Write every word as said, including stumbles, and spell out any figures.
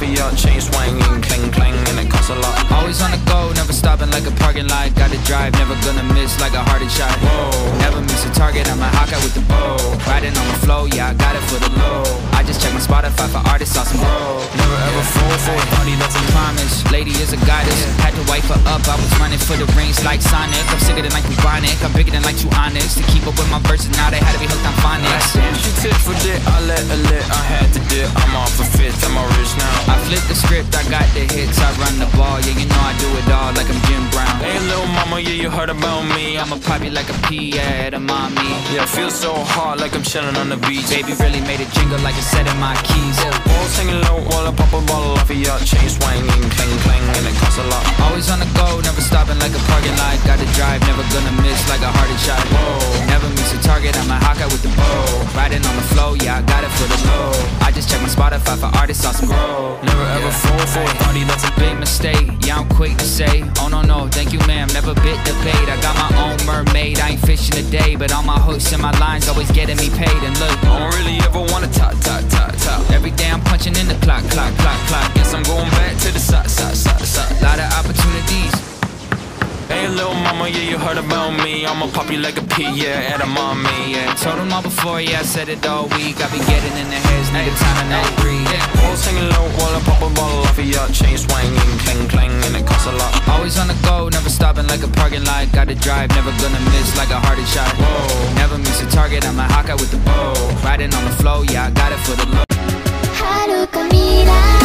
off of your chain swinging, clang clang, and it costs a lot. Always on the go, never stopping like a parking lot. Gotta drive, never gonna miss like a hearted shot. Whoa, never miss a target, I'm a Hawkeye with the bow. Riding on the flow, yeah, I got it for the low. I just check my Spotify for artists, awesome bro. Never ever fall for a party that's a promise. Lady is a goddess, had to wipe her up. I was running for the rings like Sonic. I'm sicker than like Bubonic, I'm bigger than like Too Honest. To keep up with my verses, now they had to be hooked on phonics. She tit for dick, I let her lit, I had to dip. I'm off a fifth, I'm all rich now. I flip the script, I got the hits, I run the ball. Yeah, you know I do it all like I'm Jim Brown. Hey little mama, yeah, you heard about me. I'ma pop you like a pea at a mommy. Yeah, I feel so hot like I'm chilling on the beach. Baby really made it jingle like a set of my keys. Balls hanging low while I pop a bottle off of your chain swinging, clang clang, and it costs a lot. Always on the go, never stopping like a parking lot. Gotta drive, never gonna miss like a hearted shot. Whoa, never miss a target, I'm a Hawkeye with the bow. Riding on the flow, yeah, I got it for the low. I just check my Spotify for artists, awesome grow. Never ever yeah. fall for a party that's a big mistake. Yeah, I'm quick to say, oh no no, thank you ma'am, never bit the bait. I got my own mermaid, I ain't fishing today, but all my hooks and my lines always getting me paid. And look, I don't really ever wanna top, top, top, top. Every day I'm punching in the clock, clock, clock, clock. Guess I'm going back to the side, side, side, side. Lot of opportunities. Hey little mama, yeah, you heard about me. I'ma pop you like a pea, yeah, at a mommy, yeah. Told them all before, yeah, I said it all week. I be getting in their heads, nigga, time to no breathe. Balls hanging low while I pop a bottle off of your chain swinging, clang clang, and it costs a lot. Always on the go, never stopping like a parking lot. Gotta drive, never gonna miss like a hearted shot. Whoa, never miss a target, I'm a Hawkeye with the bow. Riding on the flow, yeah, I got it for the low. 遥か未来